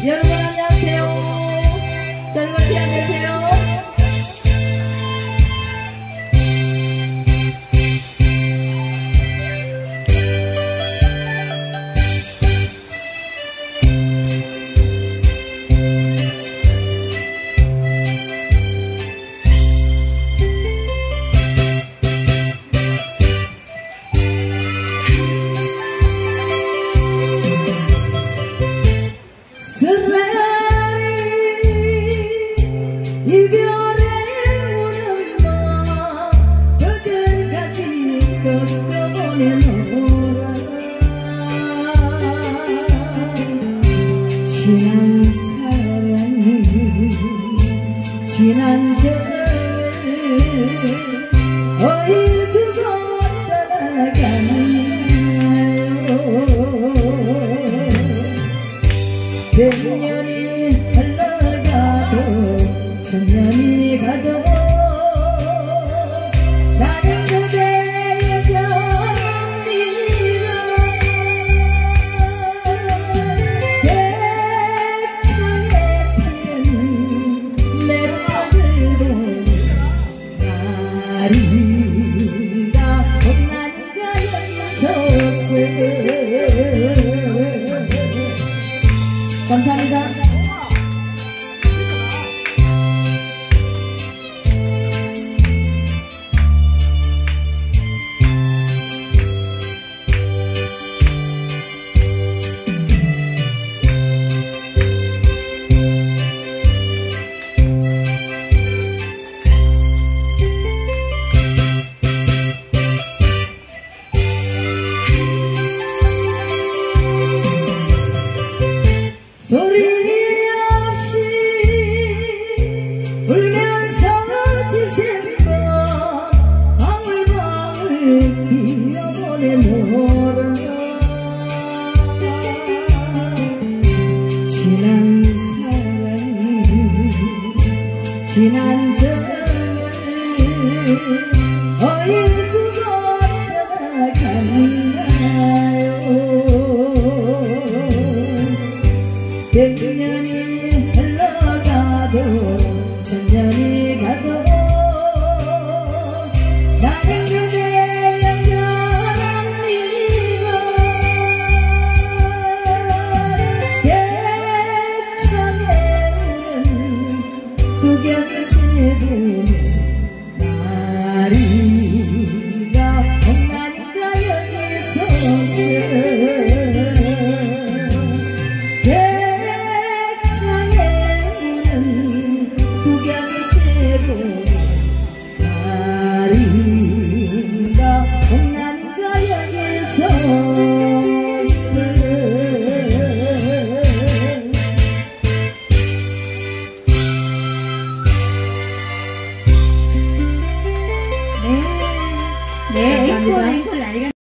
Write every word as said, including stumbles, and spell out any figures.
여러분 안녕하세요. 젊은이 안녕하세요. 이별의 우는 맘 그들까지 걷어보내노라. 지난 사랑이 지난 정을 어이 두고 떠나가나요. 백년이 흘러가도 천년이 가도 나는 그대 여전합니다. 백천에 피는 매화들도 나리가 험난가 연소스. 감사합니다. 소리 없이 울면서 지새고 방울방울 기어보내노라. 지난 사랑이 지난 정을 어일구고 떠나가나요. 백년이 흘러가도 천년이 가도 나는 그대 여전합니다. 백천에 우는 구경이 세고 나리가 험난가 여기서서 나리가 험난가 여기서 네, 네, 감사합니다.